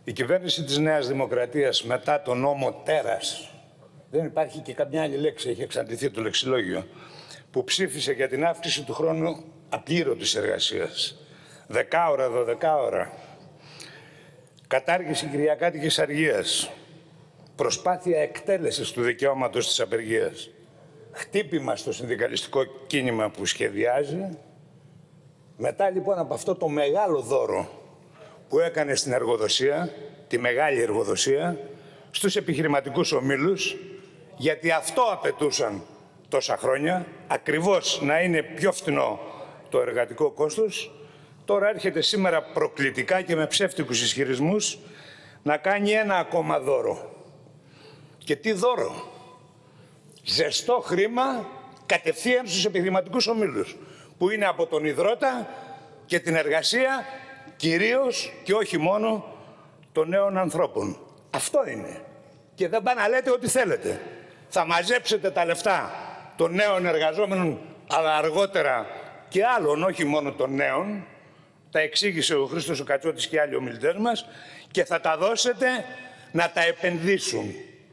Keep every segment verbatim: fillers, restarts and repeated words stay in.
Η κυβέρνηση της Νέας Δημοκρατίας μετά τον νόμο Τέρας, δεν υπάρχει και καμιά άλλη λέξη, έχει εξαντληθεί το λεξιλόγιο, που ψήφισε για την αύξηση του χρόνου απλήρωτης εργασίας, δεκάωρα, δωδεκάωρα, κατάργηση κυριακάτικης αργίας, προσπάθεια εκτέλεσης του δικαιώματος της απεργίας, χτύπημα στο συνδικαλιστικό κίνημα που σχεδιάζει. Μετά λοιπόν από αυτό το μεγάλο δώρο που έκανε στην εργοδοσία, τη μεγάλη εργοδοσία, στους επιχειρηματικούς ομίλους, γιατί αυτό απαιτούσαν τόσα χρόνια, ακριβώς να είναι πιο φθηνό το εργατικό κόστος, τώρα έρχεται σήμερα προκλητικά και με ψεύτικους ισχυρισμούς να κάνει ένα ακόμα δώρο. Και τι δώρο? Ζεστό χρήμα κατευθείαν στους επιχειρηματικούς ομίλους, που είναι από τον ιδρώτα και την εργασία, κυρίως και όχι μόνο των νέων ανθρώπων. Αυτό είναι. Και δεν πάνε να λέτε ό,τι θέλετε. Θα μαζέψετε τα λεφτά των νέων εργαζόμενων, αλλά αργότερα και άλλων, όχι μόνο των νέων. Τα εξήγησε ο Χρήστος ο Κατσότης και άλλοι ομιλητές μας, και θα τα δώσετε να τα επενδύσουν.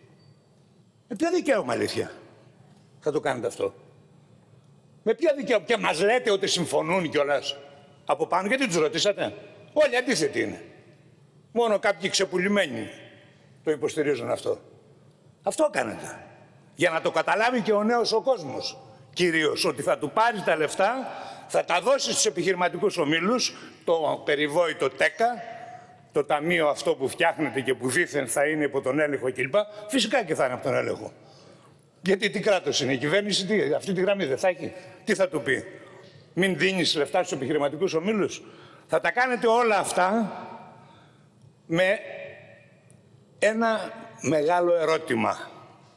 Με ποιο δικαίωμα, αλήθεια, θα το κάνετε αυτό? Με ποιο δικαίωμα? Και μας λέτε ότι συμφωνούν κιόλας από πάνω. Γιατί τους ρωτήσατε? Όλοι αντίθετοι είναι. Μόνο κάποιοι ξεπουλημένοι το υποστηρίζουν αυτό. Αυτό κάνετε. Για να το καταλάβει και ο νέος ο κόσμος. Κυρίως ότι θα του πάρει τα λεφτά, θα τα δώσει στους επιχειρηματικούς ομίλους, το περιβόητο ΤΕΚΑ, το ταμείο αυτό που φτιάχνεται και που δήθεν θα είναι υπό τον έλεγχο κλπ. Φυσικά και θα είναι από τον έλεγχο. Γιατί τι κράτος είναι, η κυβέρνηση τι, αυτή τη γραμμή δεν θα έχει? Τι θα του πει? Μην δίνεις λεφτά στους επιχειρηματικούς ομίλους? Θα τα κάνετε όλα αυτά με ένα μεγάλο ερώτημα.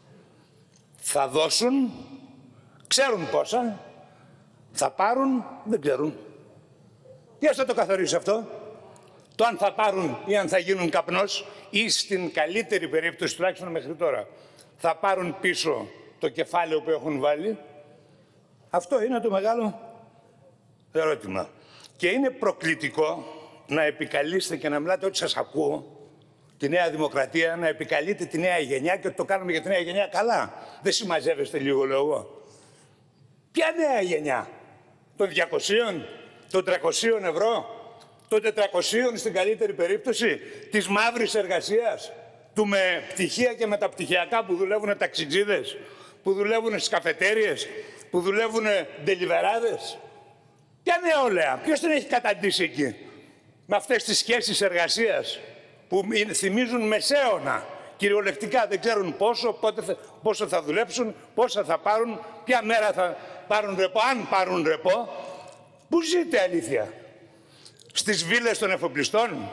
Θα δώσουν, ξέρουν πόσα, θα πάρουν, δεν ξέρουν. Ποιος θα το καθορίσει αυτό? Το αν θα πάρουν ή αν θα γίνουν καπνός, ή στην καλύτερη περίπτωση, τουλάχιστον μέχρι τώρα, θα πάρουν πίσω το κεφάλαιο που έχουν βάλει? Αυτό είναι το μεγάλο ερώτημα. Και είναι προκλητικό να επικαλείστε και να μιλάτε, ότι σας ακούω, τη Νέα Δημοκρατία, να επικαλείτε τη νέα γενιά και ότι το κάνουμε για τη νέα γενιά. Καλά. Δεν συμμαζεύεστε λίγο, λέω εγώ? Ποια νέα γενιά? Των διακοσίων, των τριακοσίων ευρώ, των τετρακοσίων στην καλύτερη περίπτωση, της μαύρης εργασίας, του με πτυχία και μεταπτυχιακά που δουλεύουν ταξιτζίδες, που δουλεύουν στις καφετέριες, που δουλεύουν ντελιβεράδες? Ποια νεολαία? Ποιος την έχει καταντήσει εκεί? Με αυτές τις σχέσεις εργασίας που θυμίζουν μεσαίωνα, κυριολεκτικά δεν ξέρουν πόσο, πότε θα, πόσο θα δουλέψουν, πόσα θα πάρουν, ποια μέρα θα πάρουν ρεπό, αν πάρουν ρεπό. Πού ζείτε, αλήθεια? Στις βίλες των εφοπλιστών?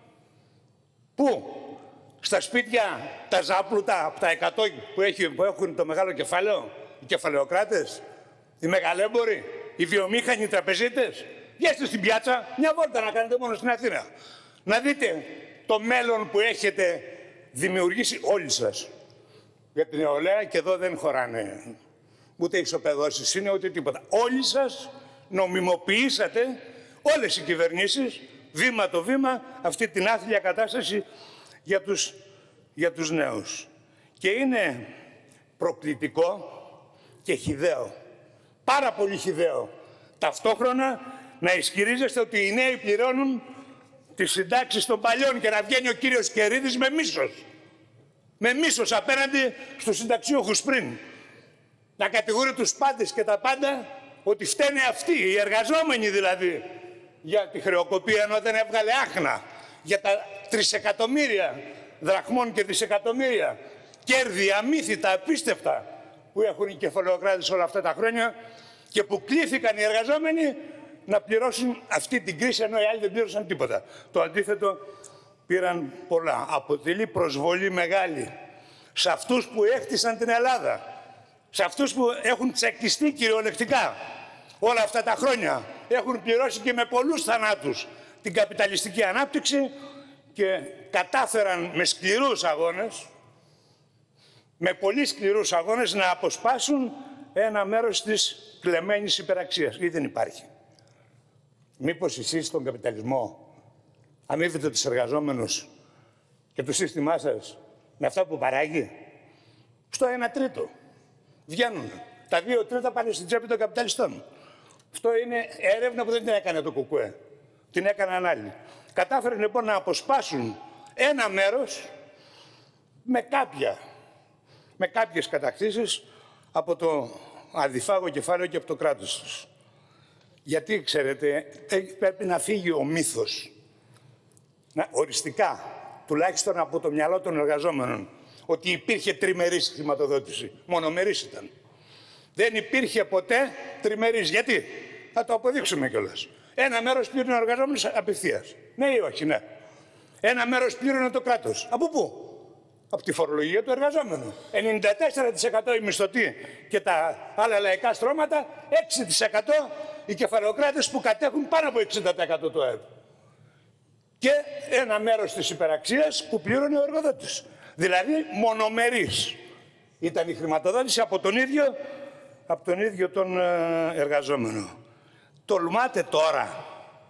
Πού? Στα σπίτια τα ζάπλουτα από τα εκατό που, έχει, που έχουν το μεγάλο κεφάλαιο, οι κεφαλαιοκράτες, οι μεγαλέμποροι, οι βιομήχανοι, οι τραπεζίτες? Βγαίνετε στην πιάτσα, μια βόλτα να κάνετε μόνο στην Αθήνα. Να δείτε το μέλλον που έχετε δημιουργήσει όλοι σας. Για την νεολαία, και εδώ δεν χωράνε ούτε ισοπεδώσεις είναι ούτε τίποτα. Όλοι σας νομιμοποιήσατε, όλες οι κυβερνήσεις, βήμα το βήμα, αυτή την άθλια κατάσταση για τους, για τους νέους. Και είναι προκλητικό και χυδαίο, πάρα πολύ χυδαίο, ταυτόχρονα να ισχυρίζεστε ότι οι νέοι πληρώνουν τις συντάξεις των παλιών και να βγαίνει ο κύριος Κερίδης με μίσος. Με μίσος απέναντι στους συνταξιούχους πριν. Να κατηγορεί τους πάντες και τα πάντα ότι φταίνε αυτοί, οι εργαζόμενοι δηλαδή, για τη χρεοκοπία, ενώ δεν έβγαλε άχνα. Για τα τρισεκατομμύρια δραχμών και δισεκατομμύρια κέρδη αμύθιτα, απίστευτα, που έχουν οι κεφαλαιοκράτες όλα αυτά τα χρόνια και που κλήθηκαν οι εργαζόμενοι να πληρώσουν αυτή την κρίση, ενώ οι άλλοι δεν πλήρωσαν τίποτα. Το αντίθετο πήραν πολλά. Αποτελεί προσβολή μεγάλη σε αυτούς που έκτισαν την Ελλάδα, σε αυτούς που έχουν τσακιστεί κυριολεκτικά όλα αυτά τα χρόνια. Έχουν πληρώσει και με πολλούς θανάτους την καπιταλιστική ανάπτυξη και κατάφεραν με σκληρούς αγώνες, με πολύ σκληρούς αγώνες, να αποσπάσουν ένα μέρος της κλεμμένης υπεραξίας. Ή δεν υπάρχει? Μήπως εσείς στον καπιταλισμό αμείβετε τους εργαζόμενους και το σύστημά σας με αυτά που παράγει. Στο ένα τρίτο βγαίνουν. Τα δύο τρίτα πάνε στην τσέπη των καπιταλιστών. Αυτό είναι έρευνα που δεν την έκανε το ΚΚΕ. Την έκαναν άλλοι. Κατάφεραν λοιπόν να αποσπάσουν ένα μέρος με κάποια, με κάποιες κατακτήσεις από το αδιφάγο κεφάλαιο και από το κράτος τους. Γιατί, ξέρετε, πρέπει να φύγει ο μύθος, να, οριστικά, τουλάχιστον από το μυαλό των εργαζόμενων, ότι υπήρχε τριμερής χρηματοδότηση. Μονομερής ήταν. Δεν υπήρχε ποτέ τριμερής. Γιατί? Θα το αποδείξουμε κιόλας. Ένα μέρος πλήρωνε ο εργαζόμενος απευθείας. Ναι ή όχι, ναι. Ένα μέρος πλήρωνε το κράτος. Από πού? Από τη φορολογία του εργαζόμενου. ενενήντα τέσσερα τοις εκατό οι μισθωτοί και τα άλλα λαϊκά στρώματα, έξι τοις εκατό οι κεφαλαιοκράτες που κατέχουν πάνω από εξήντα τοις εκατό του ΑΕΠ. Και ένα μέρος της υπεραξίας που πλήρωνε ο εργοδότης. Δηλαδή μονομερής ήταν η χρηματοδότηση από τον ίδιο, από τον, ίδιο τον εργαζόμενο. Τολμάτε τώρα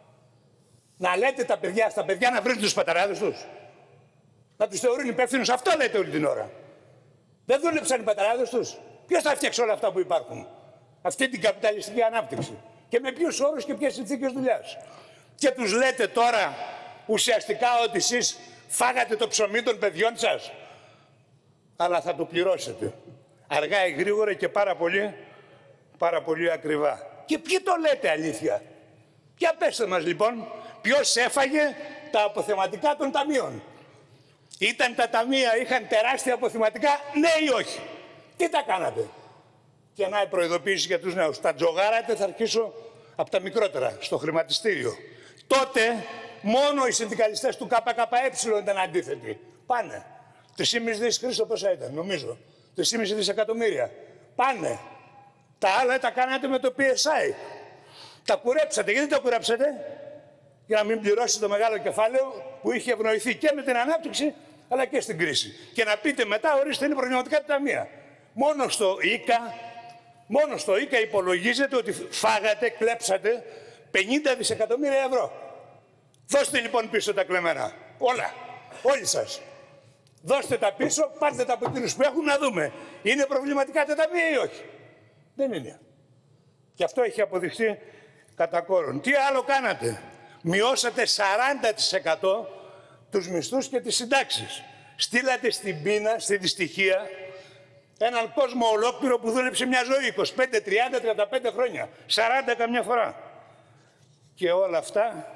να λέτε τα παιδιά, στα παιδιά να βρουν τους πατεράδες τους, να τους θεωρούν υπεύθυνους? Αυτό λέτε όλη την ώρα. Δεν δούλεψαν οι πατεράδες τους? Ποιος θα φτιάξει όλα αυτά που υπάρχουν? Αυτή την καπιταλιστική ανάπτυξη. Και με ποιους όρους και ποιες συνθήκες δουλειάς? Και τους λέτε τώρα ουσιαστικά ότι εσείς φάγατε το ψωμί των παιδιών σας. Αλλά θα το πληρώσετε. Αργά ή γρήγορα και πάρα πολύ, πάρα πολύ ακριβά. Και ποιοι το λέτε αλήθεια? Για πέστε μας λοιπόν, ποιος έφαγε τα αποθεματικά των ταμείων? Ήταν τα ταμεία, είχαν τεράστια αποθεματικά, ναι ή όχι? Τι τα κάνατε? Και να προειδοποίηση για τους νέους. Τα τζογάρατε, θα αρχίσω από τα μικρότερα, στο χρηματιστήριο. Τότε μόνο οι συνδικαλιστές του ΚΚΕ ήταν αντίθετοι. Πάνε. τρεις και μισό δις, Χρήστο, πόσα ήταν, νομίζω. τρεις και μισό δισεκατομμύρια. Πάνε. Τα άλλα τα κάνατε με το πι ες άι. Τα κουρέψατε. Γιατί τα κουρέψατε? Για να μην πληρώσει το μεγάλο κεφάλαιο που είχε ευνοηθεί και με την ανάπτυξη αλλά και στην κρίση. Και να πείτε μετά, ορίστε, είναι προγραμματικά τα ταμεία. Μόνο στο ΙΚΑ, μόνο στο ΙΚΑ υπολογίζεται ότι φάγατε, κλέψατε πενήντα δισεκατομμύρια ευρώ. Δώστε λοιπόν πίσω τα κλεμμένα. Όλα. Όλοι σας. Δώστε τα πίσω, πάρτε τα από εκείνους που έχουν να δούμε. Είναι προβληματικά τα ταμεία ή όχι? Δεν είναι. Και αυτό έχει αποδειχθεί κατά κόρον. Τι άλλο κάνατε? Μειώσατε σαράντα τοις εκατό τους μισθούς και τις συντάξεις. Στείλατε στην πείνα, στη δυστυχία, έναν κόσμο ολόκληρο που δούλεψε μια ζωή είκοσι πέντε, τριάντα, τριάντα πέντε χρόνια. σαράντα καμιά φορά. Και όλα αυτά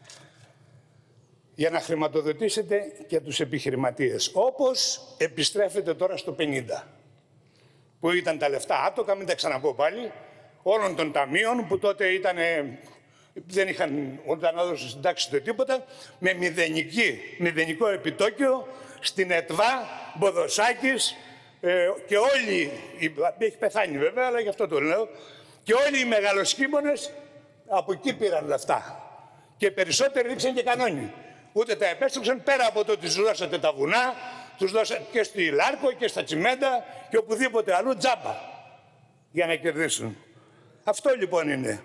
για να χρηματοδοτήσετε και τους επιχειρηματίες. Όπως επιστρέφετε τώρα στο πενήντα. Που ήταν τα λεφτά άτοκα, μην τα ξαναπώ πάλι, όλων των ταμείων που τότε ήταν, δεν είχαν όταν έδωσε συντάξει το τίποτα, με μηδενική, μηδενικό επιτόκιο στην ΕΤΒΑ, Μποδοσάκης ε, και όλοι, έχει πεθάνει βέβαια, αλλά γι' αυτό το λέω, και όλοι οι μεγαλοσχήμονες από εκεί πήραν λεφτά. Και περισσότεροι ρίξαν και κανόνι. Ούτε τα επέστρεψαν, πέρα από το ότι τους δώσατε τα βουνά, τους δώσατε και στη Λάρκο και στα Τσιμέντα και οπουδήποτε αλλού τζάμπα για να κερδίσουν. Αυτό λοιπόν είναι.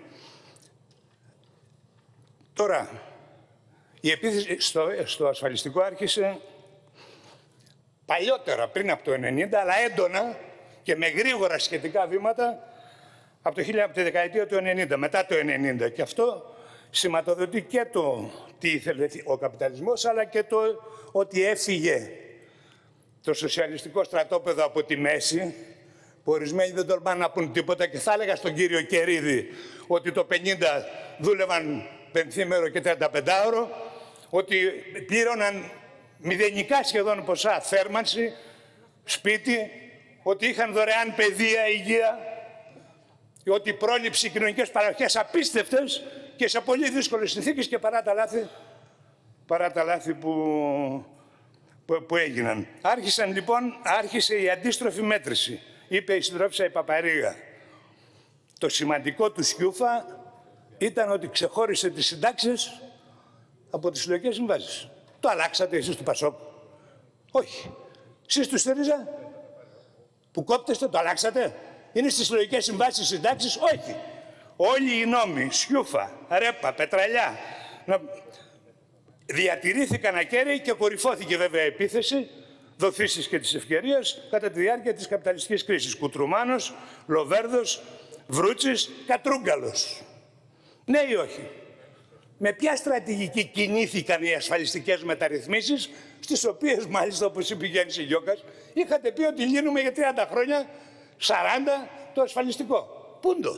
Τώρα, η επίθεση στο, στο ασφαλιστικό άρχισε παλιότερα, πριν από το ενενήντα, αλλά έντονα και με γρήγορα σχετικά βήματα από, το, από τη δεκαετία του ενενήντα, μετά το ενενήντα. Και αυτό σηματοδοτεί και το τι ήθελε ο καπιταλισμός, αλλά και το ότι έφυγε το σοσιαλιστικό στρατόπεδο από τη μέση, που ορισμένοι δεν τολμάνε να πούν τίποτα, και θα έλεγα στον κύριο Κερίδη ότι το πενήντα δούλευαν πενθήμερο και τριανταπεντάωρο, ότι πλήρωναν μηδενικά σχεδόν ποσά θέρμανση, σπίτι, ότι είχαν δωρεάν παιδεία, υγεία, ότι πρόληψη κοινωνικές παροχές απίστευτες και σε πολύ δύσκολες συνθήκες, και παρά τα λάθη, παρά τα λάθη που, που, που έγιναν. Άρχισαν λοιπόν, άρχισε η αντίστροφη μέτρηση. Είπε η συντρόφισσα η Παπαρίγα. Το σημαντικό του Σιούφα ήταν ότι ξεχώρισε τις συντάξεις από τις συλλογικές συμβάσεις. Το αλλάξατε εσείς του Πασόκ? Όχι. Εσείς του ΣΥΡΙΖΑ που κόπτεστε, το αλλάξατε? Είναι στις συλλογικές συμβάσεις συντάξεις? Όχι. Όλοι οι νόμοι, Σιούφα, Ρέπα, Πετραλιά, διατηρήθηκαν ακέραιοι και κορυφώθηκε βέβαια επίθεση, δοθήσεις και της ευκαιρίας, κατά τη διάρκεια της καπιταλιστικής κρίσης. Κουτρουμάνος, Λοβέρδος, Βρούτσης, Κατρούγκαλος. Ναι ή όχι? Με ποια στρατηγική κινήθηκαν οι ασφαλιστικές μεταρρυθμίσεις, στις οποίες μάλιστα, όπως είπε η Γιάννης Γιώκας, είχατε πει ότι λύνουμε για τριάντα χρόνια, σαράντα το ασφαλιστικό. Πούντο.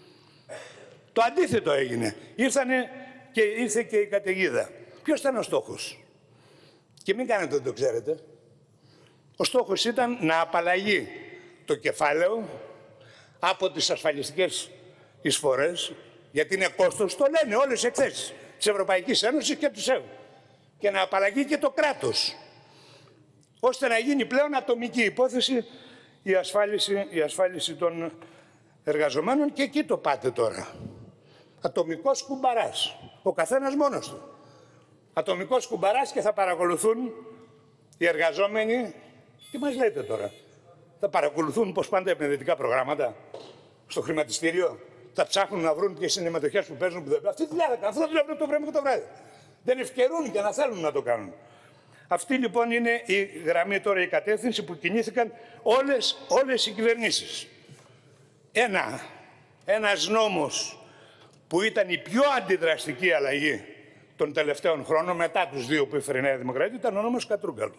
Το αντίθετο έγινε. Ήρθανε και ήρθε και η καταιγίδα. Ποιος ήταν ο στόχος? Και μην κάνετε ότι το ξέρετε. Ο στόχος ήταν να απαλλαγεί το κεφάλαιο από τις ασφαλιστικές εισφορές, γιατί είναι κόστος, το λένε όλες οι εκθέσεις της Ευρωπαϊκής Ένωσης και του ΣΕΒ. Και να απαλλαγεί και το κράτος, ώστε να γίνει πλέον ατομική υπόθεση η ασφάλιση, η ασφάλιση των εργαζομένων. Και εκεί το πάτε τώρα. Ατομικός κουμπαράς. Ο καθένας μόνος του. Ατομικός κουμπαράς και θα παρακολουθούν οι εργαζόμενοι. Τι μας λέτε τώρα? Θα παρακολουθούν πως πάντα επενδυτικά προγράμματα στο χρηματιστήριο. Θα ψάχνουν να βρουν ποιες είναι οι μετοχές που παίζουν, που δεν παίζουν. Αυτή τη δουλειά θα κάνουν. Αυτό θα δουλεύουν το βράδυ και το βράδυ. Δεν ευκαιρούν και να θέλουν να το κάνουν. Αυτή λοιπόν είναι η γραμμή τώρα, η κατεύθυνση που κινήθηκαν όλες, όλες οι κυβερνήσεις. Ένα, ένας νόμος που ήταν η πιο αντιδραστική αλλαγή των τελευταίων χρόνων, μετά τους δύο που έφερε η Νέα Δημοκρατία, ήταν ο νόμος Κατρούγκαλου.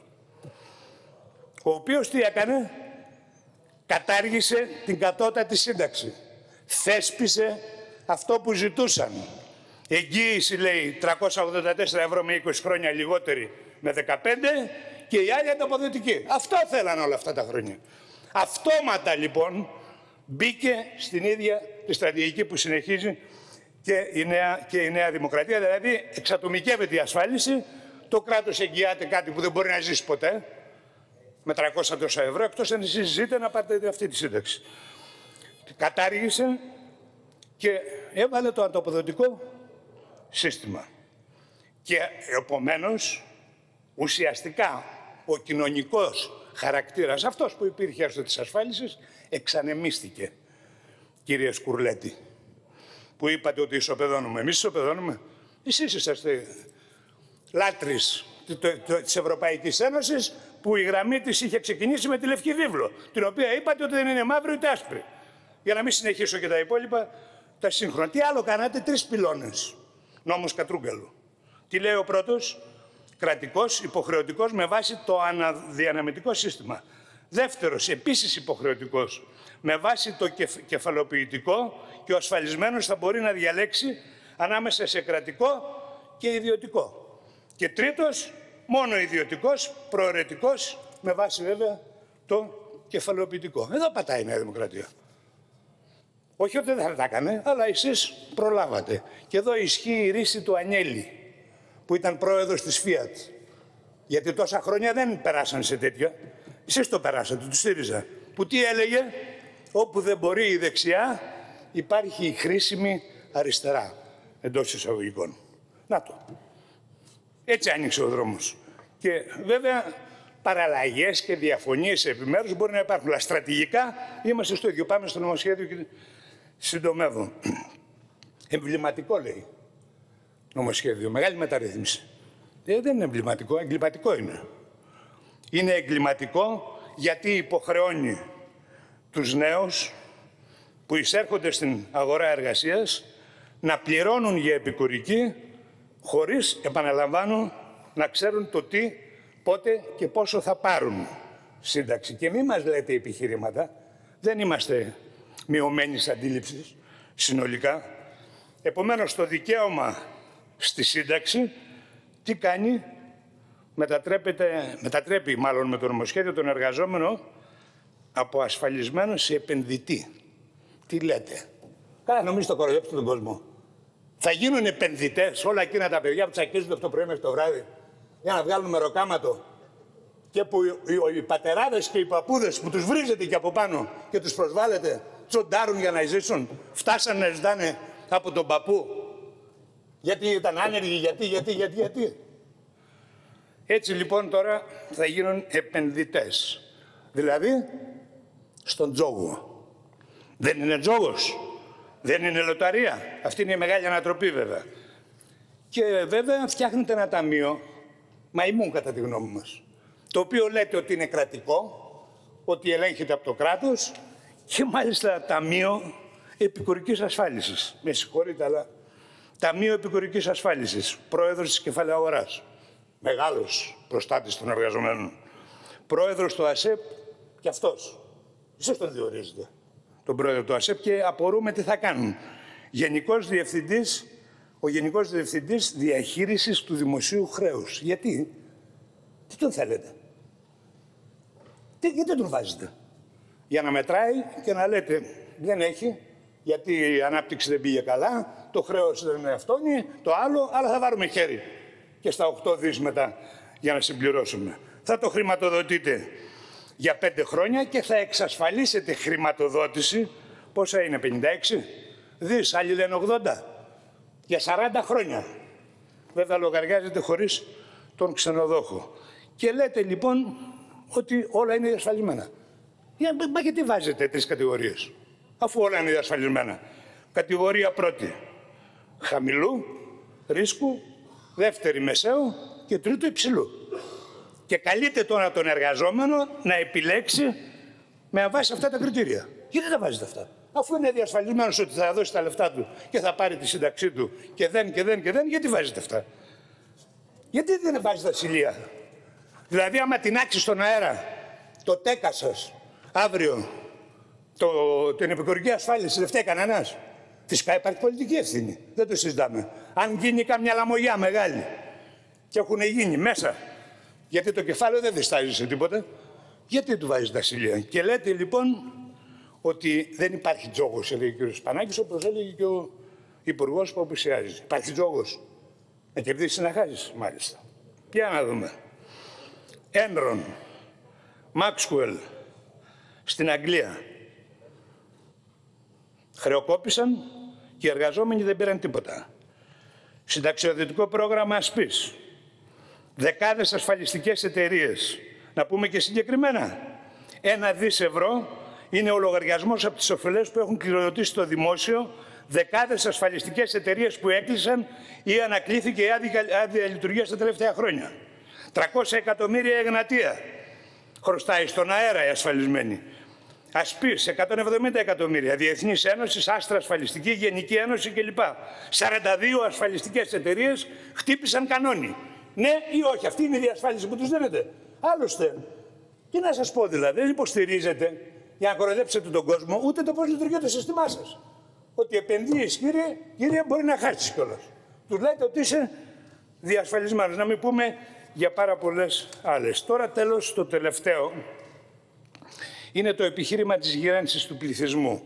Ο οποίος τι έκανε? Κατάργησε την κατώτατη σύνταξη. Θέσπισε αυτό που ζητούσαν. Εγγύηση, λέει, τριακόσια ογδόντα τέσσερα ευρώ με είκοσι χρόνια, λιγότερη με δεκαπέντε, και η άλλη ανταποδοτική. Αυτό θέλαν όλα αυτά τα χρόνια. Αυτόματα λοιπόν μπήκε στην ίδια τη στρατηγική που συνεχίζει και η Νέα, και η Νέα Δημοκρατία. Δηλαδή εξατομικεύεται η ασφάλιση, το κράτος εγγυάται κάτι που δεν μπορεί να ζήσει ποτέ με τριακόσια τόσα ευρώ, εκτός αν εσείς ζείτε να πάρετε αυτή τη σύνταξη. Κατάργησε και έβαλε το ανταποδοτικό σύστημα. Και επομένως, ουσιαστικά, ο κοινωνικός χαρακτήρας, αυτός που υπήρχε έστω της ασφάλισης, εξανεμίστηκε. Κύριε Σκουρλέτη, που είπατε ότι ισοπεδώνουμε. Εμείς ισοπεδώνουμε. Εσείς είσαστε λάτρεις της Ευρωπαϊκής Ένωσης, που η γραμμή της είχε ξεκινήσει με τη Λευκή Βίβλο, την οποία είπατε ότι δεν είναι μαύρη ούτε άσπρη. Για να μην συνεχίσω και τα υπόλοιπα, τα σύγχρονα. Τι άλλο κάνατε? Τρεις πυλώνες. Νόμος Κατρούγκαλου. Τι λέει ο πρώτος? Κρατικός, υποχρεωτικός, με βάση το αναδιανεμητικό σύστημα. Δεύτερος, επίσης υποχρεωτικός, με βάση το κεφ, κεφαλοποιητικό, και ο ασφαλισμένος θα μπορεί να διαλέξει ανάμεσα σε κρατικό και ιδιωτικό. Και τρίτος, μόνο ιδιωτικός, προαιρετικός, με βάση βέβαια το κεφαλοποιητικό. Εδώ πατάει η Νέα Δημοκρατία. Όχι ότι δεν θα τα έκανε, αλλά εσείς προλάβατε. Και εδώ ισχύει η ρίση του Ανιέλη, που ήταν πρόεδρος της Fiat. Γιατί τόσα χρόνια δεν περάσαν σε τέτοια. Εσείς το περάσατε, του ΣΥΡΙΖΑ. Που τι έλεγε? Όπου δεν μπορεί η δεξιά, υπάρχει η χρήσιμη αριστερά, εντός εισαγωγικών. Να το. Έτσι άνοιξε ο δρόμος. Και βέβαια παραλλαγές και διαφωνίες επιμέρους μπορεί να υπάρχουν. Αλλά στρατηγικά είμαστε στο ίδιο. Πάμε στο νομοσχέδιο και συντομεύω. Εμβληματικό, λέει, νομοσχέδιο. Μεγάλη μεταρρύθμιση. Ε, δεν είναι εμβληματικό, εγκληματικό είναι. Είναι εγκληματικό γιατί υποχρεώνει τους νέους που εισέρχονται στην αγορά εργασίας να πληρώνουν για επικουρική, χωρίς, επαναλαμβάνω, να ξέρουν το τι, πότε και πόσο θα πάρουν σύνταξη. Και μην μας λέτε επιχειρήματα, δεν είμαστε μειωμένης αντίληψης συνολικά. Επομένως, το δικαίωμα στη σύνταξη τι κάνει? Μετατρέπεται, μετατρέπει μάλλον με το νομοσχέδιο τον εργαζόμενο από ασφαλισμένο σε επενδυτή. Τι λέτε? Καλά, νομίζω το κοροϊδέψετε τον κόσμο. Θα γίνουν επενδυτές όλα εκείνα τα παιδιά που τσακίζονται από το πρωί μέχρι το βράδυ για να βγάλουν μεροκάματο, και που οι, οι, οι πατεράδες και οι παππούδες που τους βρίζετε και από πάνω και τους προσβάλλετε, τσοντάρουν για να ζήσουν, φτάσαν να ζητάνε από τον παππού γιατί ήταν άνεργοι, γιατί, γιατί, γιατί, γιατί. Έτσι λοιπόν τώρα θα γίνουν επενδυτές. Δηλαδή στον τζόγο. Δεν είναι τζόγος, δεν είναι λοταρία. Αυτή είναι η μεγάλη ανατροπή βέβαια. Και βέβαια φτιάχνετε ένα ταμείο, μαϊμού κατά τη γνώμη μας, το οποίο λέτε ότι είναι κρατικό, ότι ελέγχεται από το κράτος και μάλιστα ταμείο επικουρικής ασφάλισης. Με συγχωρείτε, αλλά ταμείο επικουρικής ασφάλισης, πρόεδρος της κεφαλαίου αγοράς, μεγάλος προστάτης των εργαζομένων, πρόεδρος του ΑΣΕΠ και αυτός. Εσείς τον διορίζετε, τον πρόεδρο του ΑΣΕΠ, και απορούμε τι θα κάνουν. Γενικός Διευθυντής, ο Γενικός Διευθυντής Διαχείρισης του Δημοσίου Χρέους. Γιατί, τι τον θέλετε, τι, γιατί τον βάζετε, για να μετράει και να λέτε δεν έχει, γιατί η ανάπτυξη δεν πήγε καλά, το χρέος δεν είναι αυτόνι, το άλλο, αλλά θα βάλουμε χέρι και στα οκτώ δις μετά για να συμπληρώσουμε. Θα το χρηματοδοτείτε για πέντε χρόνια και θα εξασφαλίσετε χρηματοδότηση, πόσα είναι, πενήντα έξι δις, άλλοι λένε ογδόντα, για σαράντα χρόνια. Βέβαια λογαριάζεται χωρίς τον ξενοδόχο. Και λέτε λοιπόν ότι όλα είναι διασφαλισμένα. Για, μα γιατί βάζετε τρεις κατηγορίες, αφού όλα είναι διασφαλισμένα? Κατηγορία πρώτη, χαμηλού ρίσκου, δεύτερη μεσαίου και τρίτο υψηλού. Και καλείται τώρα τον εργαζόμενο να επιλέξει με βάση αυτά τα κριτήρια. Γιατί τα βάζετε αυτά, αφού είναι διασφαλισμένος ότι θα δώσει τα λεφτά του και θα πάρει τη σύνταξή του και δεν και δεν και δεν, γιατί βάζετε αυτά? Γιατί δεν βάζετε ασυλία? Δηλαδή άμα τεινάξει στον αέρα το τέκα σας αύριο, το, την επικουρική ασφάλιση, δεν φταίει κανένας? Φυσικά υπάρχει πολιτική ευθύνη, δεν το συζητάμε. Αν γίνει κάμια λαμογιά μεγάλη, και έχουν γίνει μέσα, γιατί το κεφάλαιο δεν διστάζει σε τίποτα, γιατί του βάζει τα ασυλία? Και λέτε λοιπόν ότι δεν υπάρχει τζόγος, έλεγε ο κ. Σπανάκης, όπως έλεγε και ο υπουργός που απουσιάζει. Υπάρχει τζόγος. Να κερδίσεις να χάσεις, μάλιστα. Για να δούμε. Ένρον, Μάξουελ, στην Αγγλία. Χρεοκόπησαν και οι εργαζόμενοι δεν πήραν τίποτα. Συνταξιοδοτικό πρόγραμμα Ασπής. Δεκάδες ασφαλιστικές εταιρείες. Να πούμε και συγκεκριμένα. Ένα δις ευρώ είναι ο λογαριασμός από τις οφειλές που έχουν κληροδοτήσει το δημόσιο. Δεκάδες ασφαλιστικές εταιρείες που έκλεισαν ή ανακλήθηκε η άδεια, άδεια λειτουργία τα τελευταία χρόνια. τριακόσια εκατομμύρια Εγνατία χρωστάει στον αέρα η ασφαλισμένη. Ασπής, εκατόν εβδομήντα εκατομμύρια. Διεθνής Ένωση, Άστρα Ασφαλιστική, Γενική Ένωση κλπ. σαράντα δύο ασφαλιστικές εταιρείες χτύπησαν κανόνι. Ναι ή όχι, αυτή είναι η διασφάλιση που τους δίνετε? Άλλωστε, τι να σας πω δηλαδή, δεν υποστηρίζετε για να κοροϊδέψετε τον κόσμο ούτε το πώς λειτουργεί το σύστημά σας. Ότι επενδύεις, κύριε, κύριε, μπορεί να χάσεις κιόλας. Τους λέτε ότι είσαι διασφαλισμένος. Να μην πούμε για πάρα πολλές άλλες. Τώρα τέλος, το τελευταίο είναι το επιχείρημα της γύρανσης του πληθυσμού.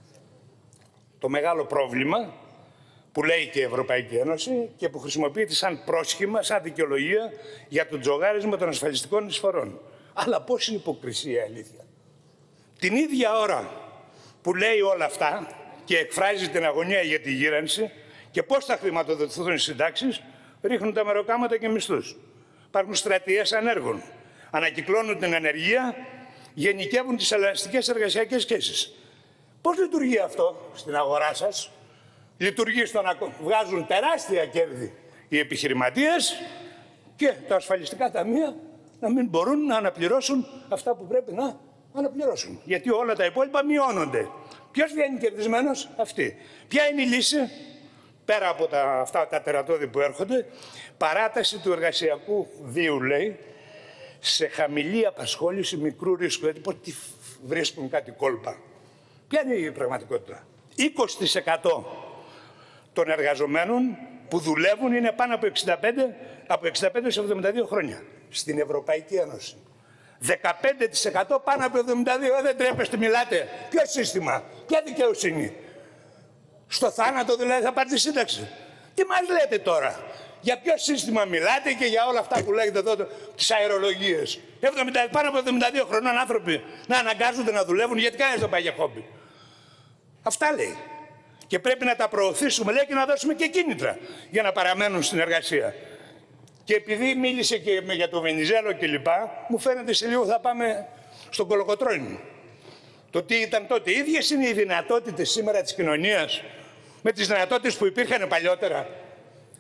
Το μεγάλο πρόβλημα που λέει και η Ευρωπαϊκή Ένωση και που χρησιμοποιείται σαν πρόσχημα, σαν δικαιολογία για το τζογάρισμα των ασφαλιστικών εισφορών. Αλλά πόση υποκρισία, αλήθεια. Την ίδια ώρα που λέει όλα αυτά και εκφράζει την αγωνία για τη γύρανση και πώς θα χρηματοδοτηθούν οι συντάξεις, ρίχνουν τα μεροκάματα και μισθούς. Υπάρχουν στρατιές ανέργων. Ανακυκλώνουν την ανεργία, γενικεύουν τις ελαστικές εργασιακές σχέσεις. Πώς λειτουργεί αυτό στην αγορά σας? Λειτουργεί στο να βγάζουν τεράστια κέρδη οι επιχειρηματίες και τα ασφαλιστικά ταμεία να μην μπορούν να αναπληρώσουν αυτά που πρέπει να αναπληρώσουν. Γιατί όλα τα υπόλοιπα μειώνονται. Ποιος βγαίνει κερδισμένος? Αυτοί. Ποια είναι η λύση? Πέρα από τα, αυτά τα τερατώδη που έρχονται, παράταση του εργασιακού βίου, λέει, σε χαμηλή απασχόληση μικρού ρίσκου. Δηλαδή, πώς βρίσκουν κάτι κόλπα. Ποια είναι η πραγματικότητα? είκοσι τοις εκατό των εργαζομένων που δουλεύουν είναι πάνω από εξήντα πέντε, από εξήντα πέντε σε εβδομήντα δύο χρόνια. Στην Ευρωπαϊκή Ένωση. δεκαπέντε τοις εκατό πάνω από εβδομήντα δύο. Δεν τρέπεστε, μιλάτε. Ποιο σύστημα, ποια δικαιοσύνη? Στο θάνατο δηλαδή θα πάρει τη σύνταξη. Τι μας λέτε τώρα? Για ποιο σύστημα μιλάτε και για όλα αυτά που λέγετε εδώ, τις αερολογίες? εβδομήντα, πάνω από εβδομήντα δύο χρονών άνθρωποι να αναγκάζονται να δουλεύουν, γιατί κανένας δεν πάει για χόμπι. Αυτά λέει. Και πρέπει να τα προωθήσουμε, λέει, και να δώσουμε και κίνητρα για να παραμένουν στην εργασία. Και επειδή μίλησε και για το Βενιζέλο κλπ, μου φαίνεται σε λίγο θα πάμε στον Κολοκοτρώνη. Το τι ήταν τότε. Οι ίδιες είναι οι δυνατότητες σήμερα της κοινωνίας με τις δυνατότητες που υπήρχαν παλιότερα.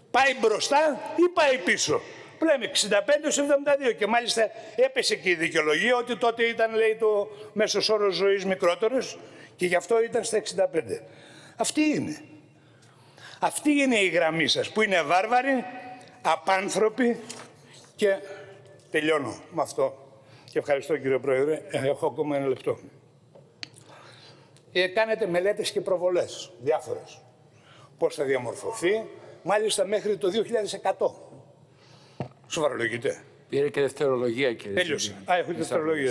Πάει μπροστά ή πάει πίσω. Πλέον εξήντα πέντε έως εβδομήντα δύο και μάλιστα έπεσε και η δικαιολογία ότι τότε ήταν, λέει, το μέσος όρος ζωής μικρότερος και γι' αυτό ήταν στα εξήντα πέντε. Αυτή είναι. Αυτή είναι η γραμμή σας που είναι βάρβαροι, απάνθρωποι και τελειώνω με αυτό. Και ευχαριστώ, κύριε Πρόεδρε. Έχω ακόμα ένα λεπτό. Ε, κάνετε μελέτες και προβολές διάφορες. Πώς θα διαμορφωθεί, μάλιστα μέχρι το δύο χιλιάδες εκατό. Σοβαρολογείτε. Πήρε και δευτερολογία, κύριε. Τέλειωσε. Α, έχω και δευτερολογία.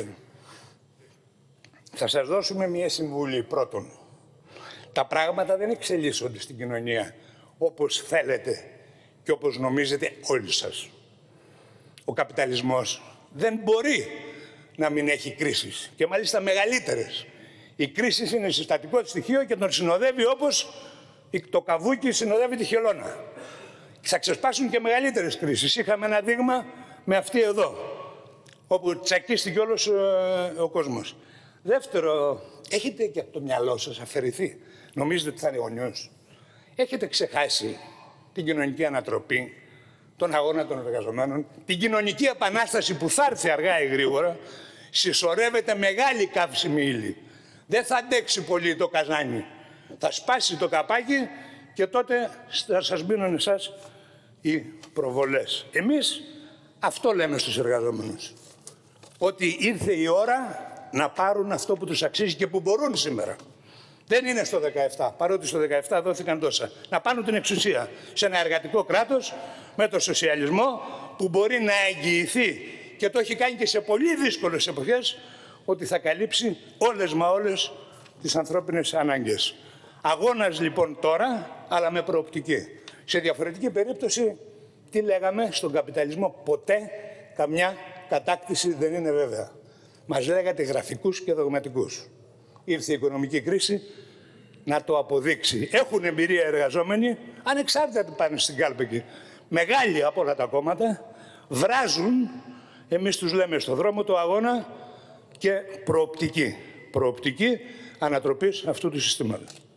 Θα σας δώσουμε μια συμβουλή. Πρώτον, τα πράγματα δεν εξελίσσονται στην κοινωνία όπως θέλετε και όπως νομίζετε όλοι σας. Ο καπιταλισμός δεν μπορεί να μην έχει κρίσεις και μάλιστα μεγαλύτερες. Η κρίση είναι συστατικό στοιχείο και τον συνοδεύει όπως το καβούκι συνοδεύει τη χελώνα. Θα ξεσπάσουν και μεγαλύτερες κρίσεις. Είχαμε ένα δείγμα με αυτή εδώ, όπου τσακίστηκε όλος ε, ο κόσμος. Δεύτερο, έχετε και από το μυαλό σας αφαιρεθεί. Νομίζετε ότι θα είναι γονιός. Έχετε ξεχάσει την κοινωνική ανατροπή, τον αγώνα των εργαζομένων, την κοινωνική επανάσταση που θα έρθει αργά ή γρήγορα. Συσσωρεύεται μεγάλη καύσιμη ύλη. Δεν θα αντέξει πολύ το καζάνι. Θα σπάσει το καπάκι και τότε θα σας μείνουν εσάς οι προβολές. Εμείς αυτό λέμε στους εργαζόμενους. Ότι ήρθε η ώρα να πάρουν αυτό που τους αξίζει και που μπορούν σήμερα. Δεν είναι στο δεκαεπτά, παρότι στο δεκαεπτά δόθηκαν τόσα. Να πάρουν την εξουσία σε ένα εργατικό κράτος με το σοσιαλισμό που μπορεί να εγγυηθεί και το έχει κάνει και σε πολύ δύσκολες εποχές ότι θα καλύψει όλες μα όλες τις ανθρώπινες ανάγκες. Αγώνας λοιπόν τώρα, αλλά με προοπτική. Σε διαφορετική περίπτωση, τι λέγαμε στον καπιταλισμό, ποτέ καμιά κατάκτηση δεν είναι βέβαια. Μας λέγατε γραφικούς και δογματικούς. Ήρθε η οικονομική κρίση να το αποδείξει. Έχουν εμπειρία εργαζόμενοι, ανεξάρτητα τι πάνε στην κάλπη εκεί. Μεγάλοι από όλα τα κόμματα βράζουν, εμείς τους λέμε στο δρόμο το αγώνα και προοπτική. Προοπτική ανατροπής αυτού του συστήματος.